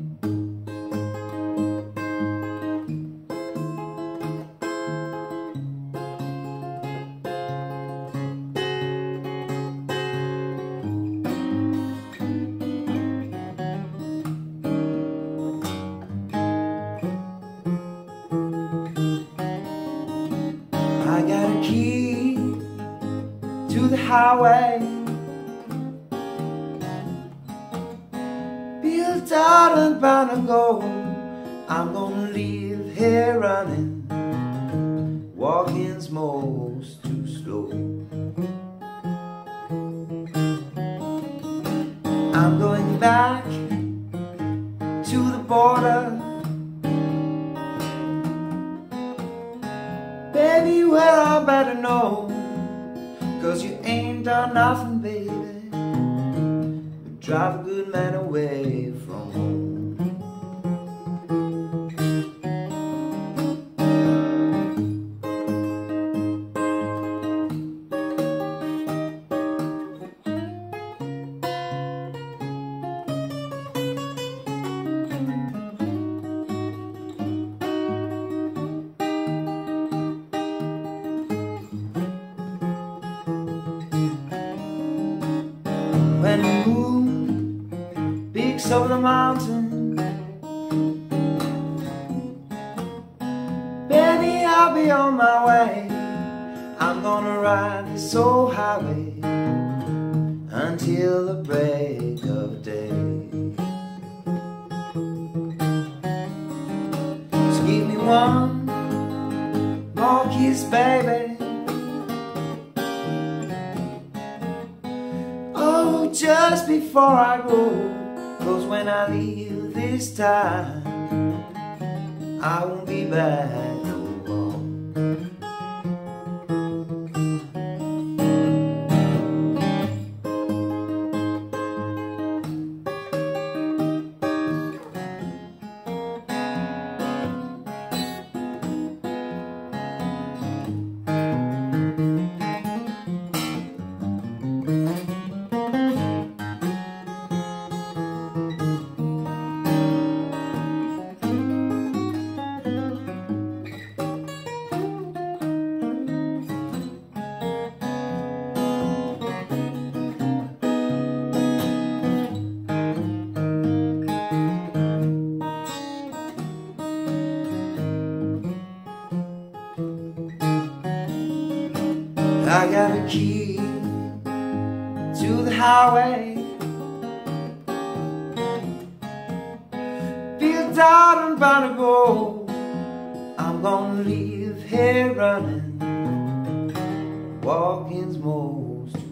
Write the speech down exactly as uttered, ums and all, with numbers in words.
I got a key to the highway, built out and bound to go. I'm gonna leave here running, walking's most too slow. I'm going back to the border, baby, where I better know, 'cause you ain't done nothing, baby, but drive a good man away from home. When the moon peaks over the mountain, baby, I'll be on my way. I'm gonna ride this old highway until the break of day. So give me one more kiss, baby. Just before I go, 'cause when I leave this time, I won't be back no more. I got a key to the highway, built out and bound to go. I'm gonna leave here running, walking's most